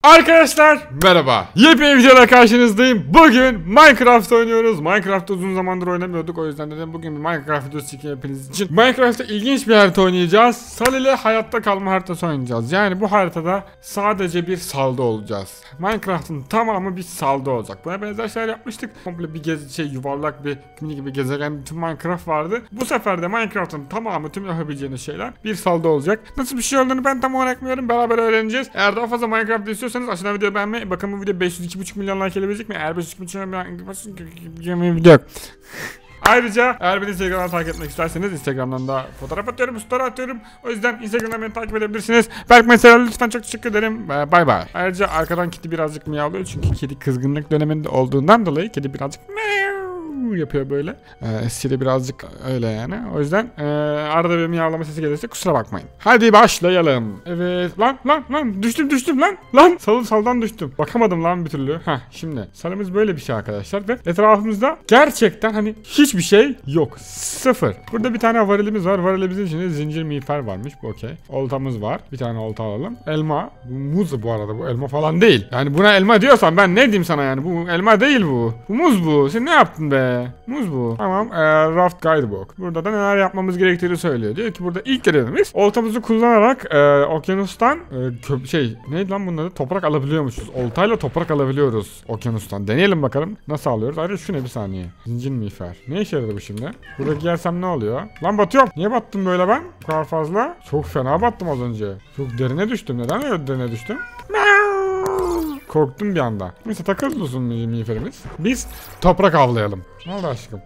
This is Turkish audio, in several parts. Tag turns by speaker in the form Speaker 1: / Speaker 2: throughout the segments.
Speaker 1: Arkadaşlar merhaba. Yepyeni videoda karşınızdayım. Bugün Minecraft oynuyoruz. Minecraft uzun zamandır oynamıyorduk. O yüzden dedim bugün bir Minecraft videosu çekeyim hepiniz için. Minecraft'ta ilginç bir harita oynayacağız. Sal ile hayatta kalma haritası oynayacağız. Yani bu haritada sadece bir salda olacağız. Minecraft'ın tamamı bir salda olacak. Buna benzer şeyler yapmıştık. Komple bir yuvarlak bir mini gibi gezegen tüm Minecraft vardı. Bu sefer de Minecraft'ın tamamı tüm yapabileceğiniz şeyler bir salda olacak. Nasıl bir şey olduğunu ben tam olarak bilmiyorum. Beraber öğreneceğiz. Eğer daha fazla Minecraft istiyorsanız aşağıdan videoyu beğenmeyi. Bakın bu video 502,5 milyon like gelebilecek mi? Eğer 502,5 milyon like video yok. Ayrıca eğer beni Instagram'dan takip etmek isterseniz Instagram'dan da fotoğraf atıyorum, story atıyorum. O yüzden Instagram'dan beni takip edebilirsiniz. Berk mesela lütfen çok teşekkür ederim. Bay bay. Ayrıca arkadan kedi birazcık miyavlıyor çünkü kedi kızgınlık döneminde olduğundan dolayı kedi birazcık yapıyor böyle. Siri birazcık öyle yani. O yüzden arada bir miyavlama sesi gelirse kusura bakmayın. Hadi başlayalım. Evet. Lan düştüm lan. Saldan düştüm. Bakamadım lan bir türlü. Şimdi salımız böyle bir şey arkadaşlar ve etrafımızda gerçekten hani hiçbir şey yok. Sıfır. Burada bir tane varilimiz var. Varilimizin içinde zincir miğfer varmış. Bu okey. Oltamız var. Bir tane olta alalım. Elma. Bu muz bu arada. Bu elma falan değil. Yani buna elma diyorsan ben ne diyeyim sana yani. Bu elma değil bu. Bu muz bu. Sen ne yaptın be? Muz bu. Tamam. Raft Guidebook. Burada da neler yapmamız gerektiğini söylüyor. Diyor ki burada ilk görevimiz oltamızı kullanarak okyanustan neydi lan bunun adı? Toprak alabiliyormuşuz. Oltayla toprak alabiliyoruz okyanustan. Deneyelim bakalım. Nasıl alıyoruz? Ayrıca şu ne bir saniye. Zincir miğfer. Ne işe yaradı bu şimdi? Burada giyersem ne oluyor? Lan batıyorum. Niye battım böyle ben? Bu kadar fazla. Çok fena battım az önce. Çok derine düştüm. Neden öyle derine düştüm? Korktum bir anda. Neyse takılıyorsun miğferimiz. Biz toprak avlayalım. Ne oldu aşkım?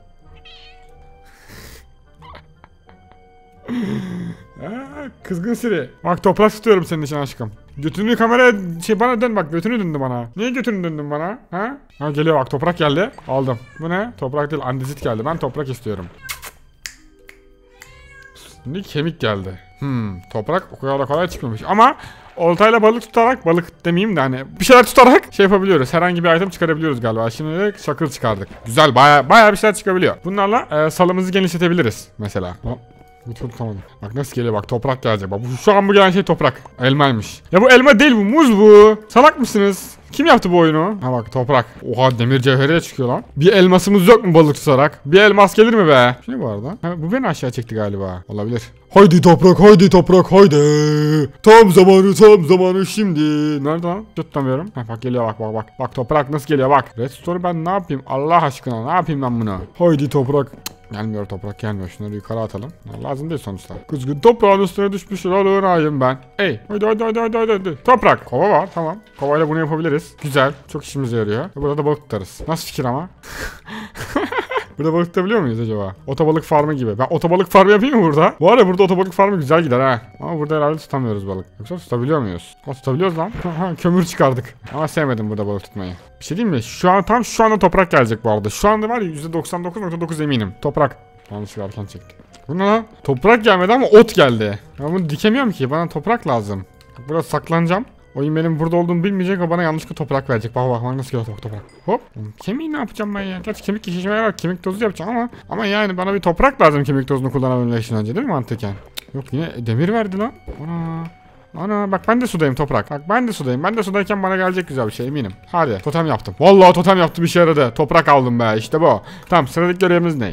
Speaker 1: Kızgın Siri. Bak toprak tutuyorum senin için aşkım. Götünü kameraya bana dön bak, götünü döndü bana. Niye götünü döndün bana? Ha geliyor bak, toprak geldi. Aldım. Bu ne? Toprak değil, andezit geldi. Ben toprak istiyorum. Şimdi kemik geldi. Toprak o kadar da kolay çıkmamış ama oltayla balık tutarak, balık demeyeyim de hani bir şeyler tutarak şey yapabiliyoruz. Herhangi bir item çıkarabiliyoruz galiba. Şimdi de çakıl çıkardık. Güzel, baya bir şeyler çıkabiliyor. Bunlarla salımızı genişletebiliriz mesela. Bu çok tutamadım. Bak nasıl geliyor bak, toprak gelecek. Bak şu an bu gelen şey toprak. Elmaymış. Ya bu elma değil, bu muz bu. Salak mısınız? Kim yaptı bu oyunu? Ha bak toprak. Oha, demir cevheri de çıkıyor lan. Bir elmasımız yok mu balık tutarak? Bir elmas gelir mi be? Şey bu arada. Bu beni aşağı çekti galiba. Olabilir. Haydi toprak, haydi. Tam zamanı şimdi. Nerede lan? Tutamıyorum. Bak geliyor bak. Bak toprak nasıl geliyor bak. Redstone'u ben ne yapayım? Allah aşkına ne yapayım ben bunu? Haydi toprak. Gelmiyor, toprak gelmiyor. Şunları yukarı atalım. Lazım değil sonuçta. Kızgın toprağın üstüne düşmüş olayım ben. Hadi. Toprak. Kova var, tamam. Kovayla bunu yapabiliriz. Güzel. Çok işimize yarıyor. Burada da balık tutarız. Nasıl fikir ama? Burada balık tutabiliyor muyuz acaba? Otobalık farmı gibi. Ben otobalık farmı yapayım mı burada? Bu arada burada otobalık farmı güzel gider ha. Ama burada herhalde tutamıyoruz balık. Yoksa tutabiliyor muyuz? Tutabiliyoruz lan. Kömür çıkardık. Ama sevmedim burada balık tutmayı. Bir şey diyeyim mi? Şu anda toprak gelecek bu arada. Şu anda var ya %99.9 eminim. Toprak. Yanlışlıkla erken çekti. Bu ne lan? Toprak gelmedi ama ot geldi. Ben bunu dikemiyorum ki. Bana toprak lazım. Burada saklanacağım. Oyun benim burada olduğumu bilmeyecek ve bana yanlışlıkla toprak verecek. Bak nasıl geliyor toprak. Hop. Kemiği ne yapacağım ben ya? Gerçi kemik işime yarar. Kemik tozu yapacağım ama yani bana bir toprak lazım kemik tozunu kullanabilmek için önce, değil mi mantıken? Yok, yine demir verdi lan. Ana bak ben de sudayım toprak. Bak ben de sudayım. Ben de sudayken bana gelecek güzel bir şey eminim. Hadi totem yaptım. Vallahi totem yaptım, işe yaradı. Toprak aldım be, işte bu. Tamam, sıradaki görevimiz ne?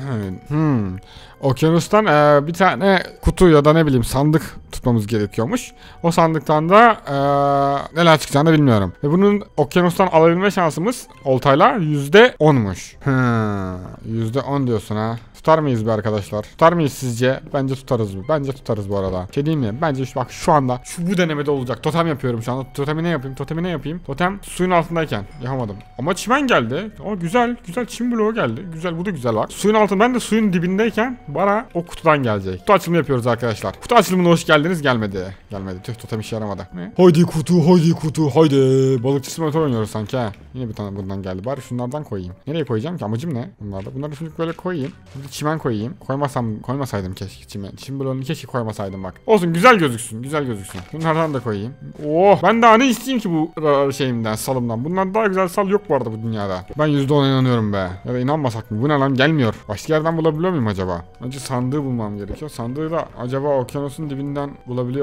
Speaker 1: Okyanustan bir tane kutu ya da ne bileyim sandık tutmamız gerekiyormuş. O sandıktan da neler çıkacağını bilmiyorum. Ve bunun okyanustan alabilme şansımız oltayla %10'muş. %10 diyorsun ha. Tutar mıyız be arkadaşlar? Tutar mıyız sizce? Bence tutarız mı? Bence tutarız bu arada. Şey diyeyim mi? Bence bak şu anda bu denemede olacak. Totem yapıyorum şu anda. Totemi ne yapayım? Totem suyun altındayken yapamadım. Ama çimen geldi. Güzel çim bloğu geldi. Güzel, bu da güzel bak. Suyun altında, ben de suyun dibindeyken bana o kutudan gelecek. Kutu açılımı yapıyoruz arkadaşlar. Kutu açılımına hoş geldiniz. Gelmedi. Tüh, totem işe yaramadı. Ne? Haydi kutu haydi. Balıkçı simülatör oynuyoruz sanki ha. Yine bir tane bundan geldi. Bari şunlardan koyayım. Nereye koyacağım ki? Amacım ne? Bunları şimdi böyle koyayım. Şimdi çimen koyayım. Koymasaydım keşke çimen. Çim bloğunu keşke koymasaydım bak. Olsun, güzel gözüksün. Bunlardan da koyayım. Oh, ben daha ne isteyeyim ki bu şeyimden, salımdan. Bundan daha güzel sal yok bu arada bu dünyada. Ben %10 inanıyorum be. Ya da inanmasak mı? Bu ne lan, gelmiyor. Başka yerden bulabiliyor muyum acaba? Önce sandığı bulmam gerekiyor. Sandığı da acaba okyanusun dibinden bulabiliyor muyum?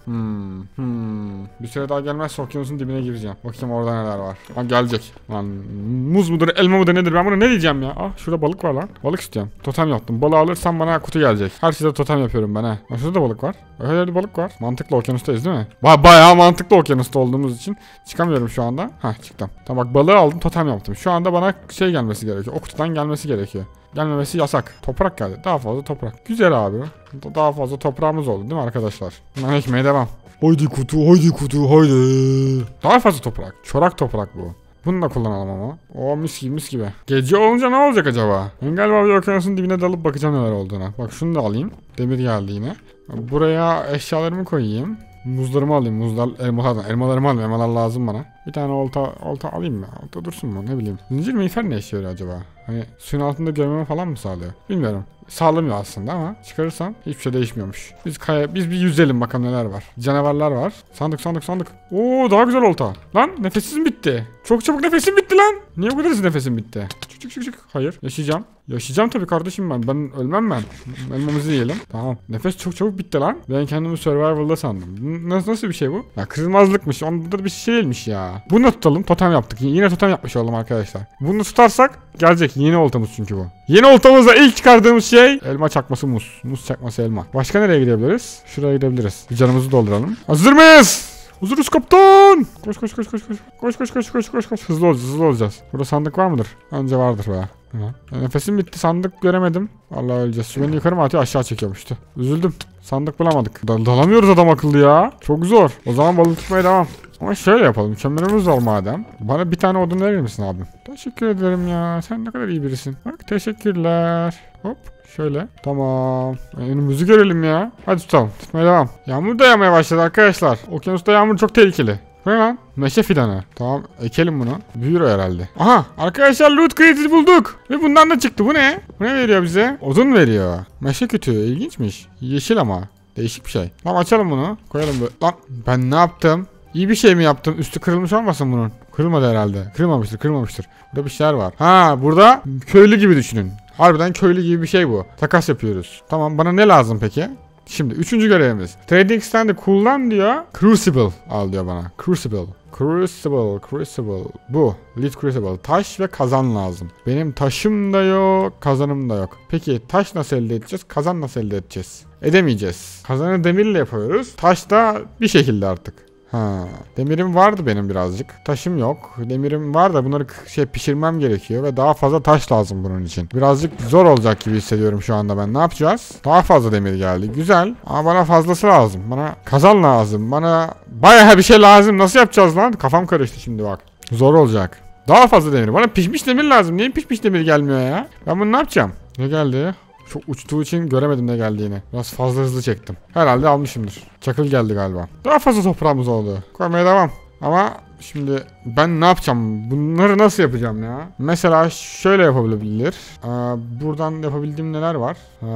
Speaker 1: Bir süre daha gelmezse okyanusun dibine gireceğim. Bakayım orada neler var. Ha gelecek. Lan muz mudur, elma mıdır nedir, ben bunu ne diyeceğim ya? Ah şurada balık var lan. Balık istiyorum. Totem yaptım. Balığı alırsam bana kutu gelecek. Her şeyde totem yapıyorum ben ha. Şurada da balık var. Öyle bir balık var. Mantıklı, okyanustayız değil mi? Bayağı mantıklı okyanusta olduğumuz için. Çıkamıyorum şu anda. Hah çıktım. Tamam bak balığı aldım, totem yaptım. Şu anda bana şey gelmesi gerekiyor. O kutudan gelmesi gerekiyor. Gelmemesi yasak. Toprak geldi. Daha fazla toprak. Güzel abi. Daha fazla toprağımız oldu değil mi arkadaşlar? Hemen ekmeğe devam. Haydi kutu, haydi kutu, haydi. Daha fazla toprak. Çorak toprak bu. Bunu da kullanalım ama. O mis gibi mis gibi. Gece olunca ne olacak acaba? Ben galiba bir okyanusun dibine dalıp bakacağım neler olduğuna. Bak şunu da alayım. Demir geldi yine. Buraya eşyalarımı koyayım. Muzlarımı alayım. Elmalarımı alayım. Elmalar lazım bana. Bir tane olta alayım mı? Olta dursun mu? Ne bileyim. Zincir miğfer ne işe yarıyor acaba? Hani suyun altında görmemi falan mı sağlıyor? Bilmiyorum. Sağlamıyor aslında ama çıkarırsam hiçbir şey değişmiyormuş. Biz bir yüzelim bakalım neler var. Canavarlar var. Sandık. Oo daha güzel olta. Lan nefesim bitti. Çok çabuk nefesim bitti lan. Niye bu kadar hızlı nefesim bitti? Çık. Hayır. Yaşayacağım. Yaşayacağım tabii kardeşim ben. Ben ölmem ben. Elmamızı yiyelim. Tamam. Nefes çok çabuk bitti lan. Ben kendimi survival'da sandım. Nasıl bir şey bu? Ya kırılmazlıkmış. Onda da bir şey değilmiş ya. Bunu da tutalım. Totem yaptık. Yine totem yapmış oldum arkadaşlar. Bunu tutarsak gelecek. Yeni oltamız çünkü bu. Yeni oltamızda ilk çıkardığımız şey elma çakması muz. Muz çakması elma. Başka nereye gidebiliriz? Şuraya gidebiliriz. Bir canımızı dolduralım. Hazır mıyız? Hazırız kaptan. Koş. Hızlı olacağız. Burada sandık var mıdır? Önce vardır be. Nefesim bitti, sandık göremedim. Vallahi öleceğiz. Şu beni yukarı mı atıyor, aşağı çekiyormuştu. Üzüldüm. Sandık bulamadık. Dalamıyoruz adam akıllı ya. Çok zor. O zaman balık tutmaya devam. Ama şöyle yapalım. Kömürümüz var madem. Bana bir tane odun verir misin abim? Teşekkür ederim ya. Sen ne kadar iyi birisin. Bak teşekkürler. Hop. Şöyle. Tamam. Önümüzü görelim ya. Hadi tutalım. Tutmaya devam. Yağmur da yağmaya başladı arkadaşlar. Okyanusta yağmur çok tehlikeli. Bu ne lan? Meşe fidanı. Tamam ekelim bunu. Büyür o herhalde. Aha arkadaşlar loot crate'i bulduk. Ve bundan da çıktı. Bu ne? Bu ne veriyor bize? Odun veriyor. Meşe kütüğü. İlginçmiş. Yeşil ama. Değişik bir şey. Tamam açalım bunu. Koyalım böyle. Lan ben ne yaptım? İyi bir şey mi yaptım? Üstü kırılmış olmasın bunun? Kırılmadı herhalde. Kırılmamıştır. Burada bir şeyler var. Ha burada köylü gibi düşünün. Harbiden köylü gibi bir şey bu. Takas yapıyoruz. Tamam bana ne lazım peki? Şimdi 3. görevimiz. Trading stand'ı kullan diyor. Crucible al diyor bana. Crucible. Bu. Lead Crucible. Taş ve kazan lazım. Benim taşım da yok. Kazanım da yok. Peki taş nasıl elde edeceğiz? Kazan nasıl elde edeceğiz? Edemeyeceğiz. Kazanı demirle yapıyoruz. Taş da bir şekilde artık. Demirim vardı benim birazcık. Taşım yok. Demirim var da bunları pişirmem gerekiyor ve daha fazla taş lazım bunun için. Birazcık zor olacak gibi hissediyorum şu anda ben. Ne yapacağız? Daha fazla demir geldi. Güzel. Ama bana fazlası lazım. Bana kazan lazım. Bana bayağı bir şey lazım. Nasıl yapacağız lan? Kafam karıştı şimdi bak. Zor olacak. Daha fazla demir. Bana pişmiş demir lazım. Niye pişmiş demir gelmiyor ya? Ben bunu ne yapacağım? Ne geldi? Çok uçtuğu için göremedim ne geldiğini. Biraz fazla hızlı çektim. Herhalde almışımdır. Çakıl geldi galiba. Daha fazla toprağımız oldu. Koymaya devam. Ama şimdi ben ne yapacağım? Bunları nasıl yapacağım ya? Mesela şöyle yapabilir. Buradan yapabildiğim neler var?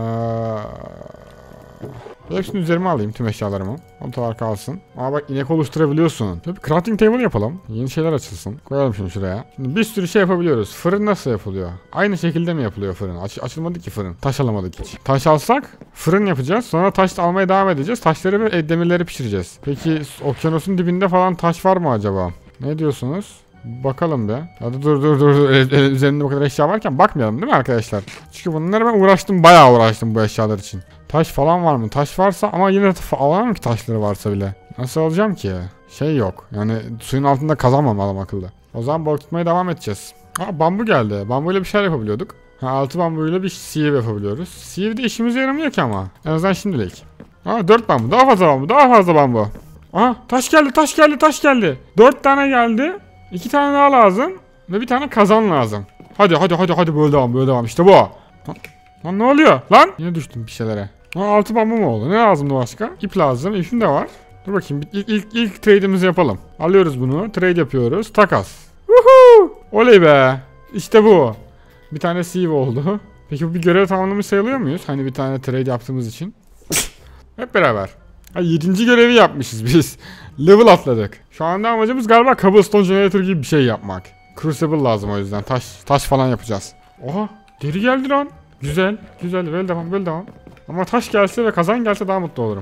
Speaker 1: Hepsini üzerime alayım tüm eşyalarımı. Ortalar kalsın. Ama bak inek oluşturabiliyorsun. Tabii crafting table yapalım. Yeni şeyler açılsın. Koyalım şunu şuraya. Şimdi bir sürü şey yapabiliyoruz. Fırın nasıl yapılıyor? Aynı şekilde mi yapılıyor fırın? Açılmadı ki fırın. Taş alamadık hiç. Taş alsak fırın yapacağız. Sonra taş almaya devam edeceğiz. Taşları ve demirleri pişireceğiz. Peki okyanusun dibinde falan taş var mı acaba? Ne diyorsunuz? Bakalım be. Hadi dur. Üzerinde bu kadar eşya varken bakmayalım değil mi arkadaşlar? Çünkü bunları ben uğraştım. Bayağı uğraştım bu eşyalar için. Taş falan var mı? Taş varsa ama yine alamam ki taşları varsa bile. Nasıl alacağım ki? Şey yok. Yani suyun altında kazanmam adam akıllı. O zaman balık tutmaya devam edeceğiz. Bambu geldi. Bambuyla bir şeyler yapabiliyorduk. 6 bambuyla bir sieve yapabiliyoruz. Sieve de işimize yaramıyor ki ama. En azından şimdilik. 4 bambu. Daha fazla bambu. Taş geldi. 4 tane geldi. 2 tane daha lazım. Ve bir tane kazan lazım. Hadi böyle devam. İşte bu. Lan ne oluyor? Lan! Yine düştüm bir şeylere. 6 bambu mu oldu? Ne lazımdı başka? İp lazım. İpim de var. Dur bakayım. İlk trade'imizi yapalım. Alıyoruz bunu. Trade yapıyoruz. Takas. Woohoo! Oley be. İşte bu. Bir tane sieve oldu. Peki bu bir görev tamamlamış sayılıyor muyuz? Hani bir tane trade yaptığımız için. Hep beraber. 7. görevi yapmışız biz. Level atladık. Şu anda amacımız galiba cobblestone generator gibi bir şey yapmak. Crucible lazım o yüzden. Taş falan yapacağız. Oha! Deri geldi lan. Güzel. Böyle devam. Ama taş gelse ve kazan gelse daha mutlu olurum.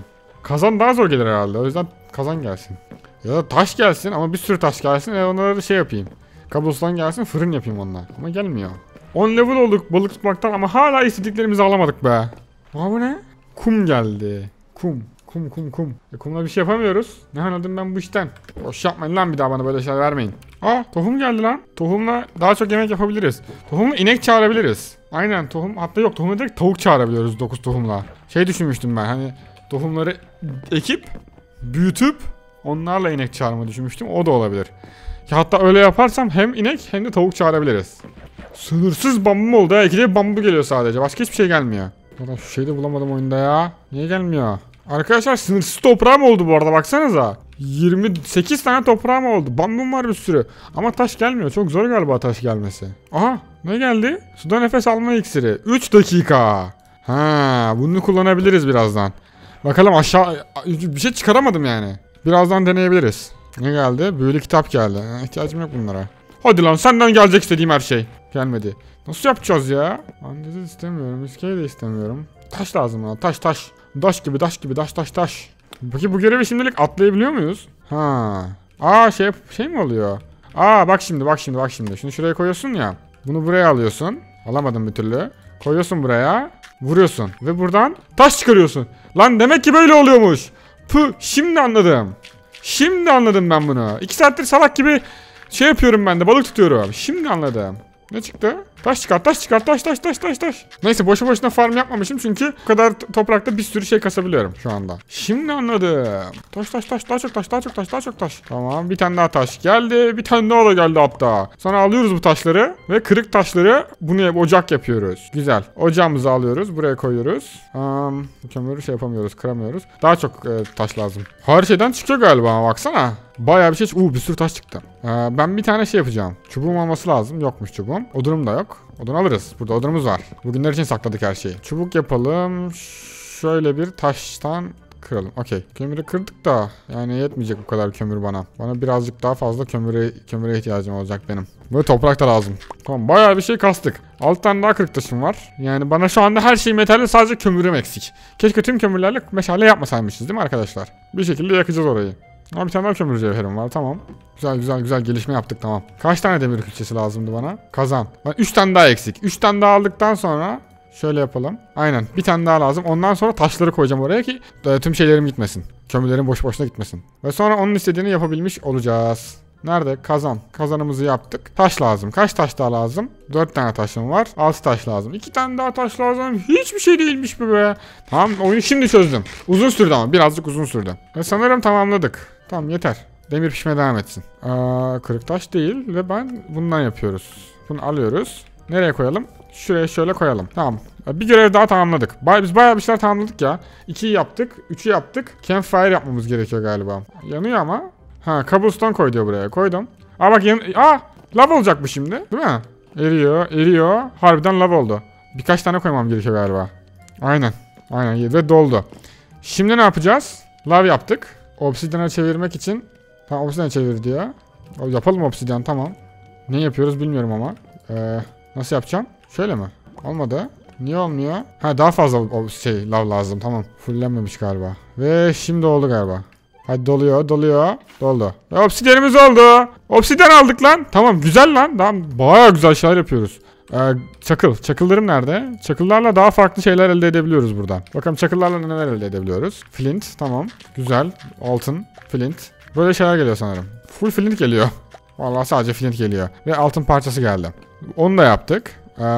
Speaker 1: Kazan daha zor gelir herhalde. O yüzden kazan gelsin. Ya da taş gelsin ama bir sürü taş gelsin ve onları şey yapayım. Cobblestone gelsin, fırın yapayım onunla. Ama gelmiyor. 10 level olduk balık tutmaktan ama hala istediklerimizi alamadık be. Aa, bu ne? Kum geldi. Kum. Kumla bir şey yapamıyoruz. Ne anladım ben bu işten? Boş yapmayın lan, bir daha bana böyle şeyler vermeyin. Aa, tohum geldi lan. Tohumla daha çok yemek yapabiliriz. Tohumla inek çağırabiliriz. Aynen, tohum. Hatta yok, tohumla direkt tavuk çağırabiliyoruz 9 tohumla. Şey düşünmüştüm ben, hani tohumları ekip büyütüp onlarla inek çağırmayı düşünmüştüm. O da olabilir. Ya hatta öyle yaparsam hem inek hem de tavuk çağırabiliriz. Sınırsız bambum oldu ya. İkide bambu geliyor sadece. Başka hiçbir şey gelmiyor. Ulan şu şeyi de bulamadım oyunda ya. Niye gelmiyor? Arkadaşlar sınırsız toprağım oldu bu arada, baksanıza. 28 tane toprağım oldu. Bambum var bir sürü. Ama taş gelmiyor. Çok zor galiba taş gelmesi. Aha, ne geldi? Suda nefes alma iksiri. 3 dakika. Ha, bunu kullanabiliriz birazdan. Bakalım, aşağı bir şey çıkaramadım yani. Birazdan deneyebiliriz. Ne geldi? Büyülü kitap geldi. İhtiyacım yok bunlara. Hadi lan, senden gelecek istediğim her şey. Gelmedi. Nasıl yapacağız ya? Andezit istemiyorum. İskele de istemiyorum. Taş lazım bana. Taş. Taş gibi. Taş. Peki bu görevi şimdilik atlayabiliyor muyuz? Ha. Aa, şey mi oluyor? Aa, bak şimdi. Şunu şuraya koyuyorsun ya. Bunu buraya alıyorsun. Alamadım bir türlü. Koyuyorsun buraya. Vuruyorsun. Ve buradan taş çıkarıyorsun. Lan demek ki böyle oluyormuş. Püh, şimdi anladım ben bunu. 2 saattir salak gibi şey yapıyorum ben de, balık tutuyorum. Şimdi anladım. Ne çıktı? Taş çıkar. Neyse, boşu boşuna farm yapmamışım çünkü bu kadar toprakta bir sürü şey kasabiliyorum şu anda. Şimdi anladım. Taş, daha çok taş. Tamam, bir tane daha taş geldi. Bir tane daha da geldi hatta. Sonra alıyoruz bu taşları ve kırık taşları bunu ocak yapıyoruz. Güzel. Ocağımızı alıyoruz. Buraya koyuyoruz. Kömürü şey yapamıyoruz, kıramıyoruz. Daha çok taş lazım. Her şeyden çıkıyor galiba ama baksana. Bayağı bir şey. Bir sürü taş çıktı. Ben bir tane şey yapacağım. Çubuğum olması lazım. Yokmuş çubuğum. Odunum da yok. Odun alırız. Burada odunumuz var. Bugünler için sakladık her şeyi. Çubuk yapalım. Şöyle bir taştan kıralım. Okey. Kömürü kırdık da yani yetmeyecek bu kadar kömür bana. Bana birazcık daha fazla kömüre ihtiyacım olacak benim. Böyle toprak da lazım. Tamam, bayağı bir şey kastık. 6 tane daha kırık taşım var. Yani bana şu anda her şey metalli, sadece kömürüm eksik. Keşke tüm kömürlerle meşale yapmasaymışız değil mi arkadaşlar? Bir şekilde yakacağız orayı. Ama bir tane daha kömür cevherim var, tamam. Güzel gelişme yaptık, tamam. Kaç tane demir külçesi lazımdı bana? Kazan. 3 tane daha eksik. 3 tane daha aldıktan sonra şöyle yapalım. Aynen, bir tane daha lazım. Ondan sonra taşları koyacağım oraya ki tüm şeylerim gitmesin. Kömürlerim boş boşuna gitmesin. Ve sonra onun istediğini yapabilmiş olacağız. Nerede? Kazan. Kazanımızı yaptık. Taş lazım. Kaç taş daha lazım? 4 tane taşım var. 6 taş lazım. 2 tane daha taş lazım. Hiçbir şey değilmiş bu be. Tamam, oyunu şimdi çözdüm. Uzun sürdü ama. Birazcık uzun sürdü. Ve sanırım tamamladık. Tamam, yeter. Demir pişmeye devam etsin. Kırık taş değil ve bundan yapıyoruz. Bunu alıyoruz. Nereye koyalım? Şuraya şöyle koyalım. Tamam. Bir görev daha tamamladık. Biz bayağı bir şeyler tamamladık ya. 2'yi yaptık. 3'ü yaptık. Campfire yapmamız gerekiyor galiba. Yanıyor ama. Ha, cobblestone koy diyor buraya. Koydum. Bak lav olacak bu şimdi. Değil mi? Eriyor. Harbiden lav oldu. Birkaç tane koymam gerekiyor galiba. Aynen ve doldu. Şimdi ne yapacağız? Lav yaptık. Obsidian'a çevirmek için. Tamam, obsidian çevir diyor. Yapalım obsidian, tamam. Ne yapıyoruz bilmiyorum ama. Nasıl yapacağım? Şöyle mi? Olmadı. Niye olmuyor? Ha, daha fazla lav lazım, tamam. Fullenmemiş galiba. Ve şimdi oldu galiba. Hadi doluyor. Doldu. Ve obsidianimiz oldu. Obsidian aldık lan. Tamam, güzel lan. Tamam, bayağı güzel şeyler yapıyoruz. Çakıllarım nerede? Çakıllarla daha farklı şeyler elde edebiliyoruz buradan. Bakalım çakıllarla neler elde edebiliyoruz. Flint, tamam. Güzel. Altın, flint. Böyle şeyler geliyor sanırım. Full flint geliyor. Vallahi sadece flint geliyor. Ve altın parçası geldi. Onu da yaptık.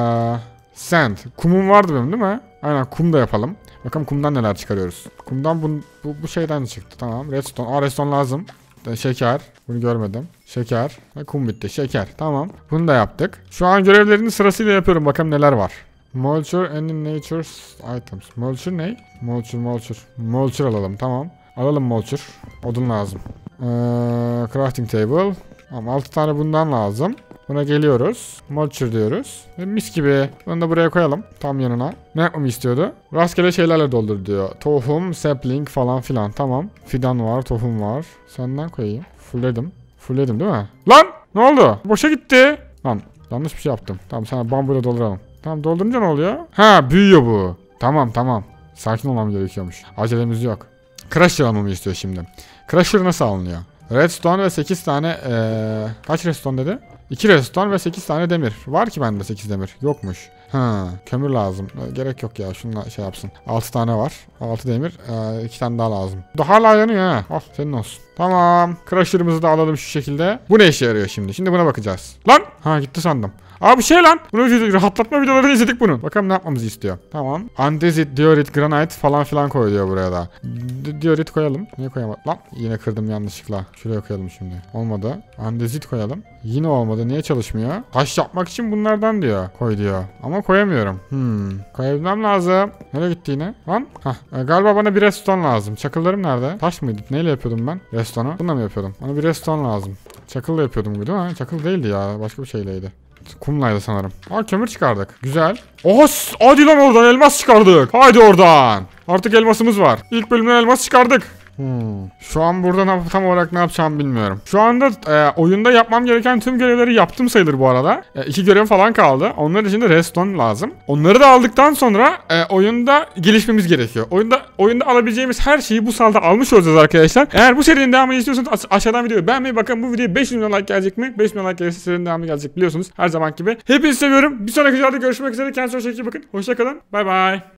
Speaker 1: Sand. Kumum vardı benim değil mi? Aynen, kum da yapalım. Bakalım kumdan neler çıkarıyoruz. Kumdan bu şeyden çıktı. Tamam. Redstone. Redstone lazım. Şeker. Bunu görmedim. Şeker. Ve kum bitti. Şeker. Tamam. Bunu da yaptık. Şu an görevlerini sırasıyla yapıyorum. Bakalım neler var. Mulcher and nature items. Mulcher ne? Mulcher alalım. Tamam. Alalım mulcher. Odun lazım. Crafting table. Tamam, 6 tane bundan lazım. Buna geliyoruz. Mulcher diyoruz. Ve mis gibi. Bunu da buraya koyalım. Tam yanına. Ne yapmamı istiyordu? Rastgele şeylerle doldur diyor. Tohum, sapling falan filan. Tamam. Fidan var, tohum var. Senden koyayım. Fullledim değil mi? Lan! Ne oldu? Boşa gitti. Lan, yanlış bir şey yaptım. Tamam, sana bambuyla dolduralım. Tamam, doldurunca ne oluyor? Ha, büyüyor bu. Tamam. Sakin olmam gerekiyormuş. Acelemiz yok. Crusher almamı istiyor şimdi. Crusher nasıl alınıyor? Redstone ve 8 tane kaç redstone dedi? 2 redstone ve 8 tane demir. Var ki bende 8 demir. Yokmuş. Ha, kömür lazım. Gerek yok ya. Şununla şey yapsın. 6 tane var. 6 demir. 2 tane daha lazım. Bu hala yanıyor ha. Al senin olsun. Tamam. Crusher'ımızı da alalım şu şekilde. Bu ne işe yarıyor şimdi? Şimdi buna bakacağız. Lan! Ha gitti sandım. Abi şey lan. Bunu rahatlatma videolarını izledik bunun. Bakalım ne yapmamızı istiyor. Tamam. Andezit, diorit, granite falan filan koy diyor buraya da. Diorit koyalım. Niye koyamadım? Lan yine kırdım yanlışlıkla. Şuraya koyalım şimdi. Olmadı. Andezit koyalım. Yine olmadı. Niye çalışmıyor? Taş yapmak için bunlardan diyor. Koy diyor. Ama koyamıyorum. Koyabilmem lazım. Nereye gitti yine? Lan. Galiba bana bir redstone lazım. Çakıllarım nerede? Taş mıydı? Neyle yapıyordum ben? Redstone'u. Bununla mı yapıyordum? Bana bir redstone lazım. Çakılla yapıyordum bu değil mi? Çakıl değildi ya. Başka bir şeyleydi. Kumlaydı sanırım. Kömür çıkardık. Güzel. Hadi lan oradan elmas çıkardık. Haydi oradan. Artık elmasımız var. İlk bölümden elmas çıkardık. Şu an burada tam olarak ne yapacağımı bilmiyorum. Şu anda oyunda yapmam gereken tüm görevleri yaptım sayılır bu arada. 2 görev falan kaldı. Onlar için de redstone lazım. Onları da aldıktan sonra oyunda gelişmemiz gerekiyor. Oyunda alabileceğimiz her şeyi bu salda almış olacağız arkadaşlar. Eğer bu serinin devamını istiyorsanız aşağıdan videoyu beğenmeyi, bakın bu videoya 5 milyon like gelecek mi? 5 milyon like gelirse serinin devamı gelecek biliyorsunuz. Her zaman gibi. Hepinizi seviyorum. Bir sonraki videoda görüşmek üzere. Kendinize çok iyi bakın. Hoşça kalın. Bay bay.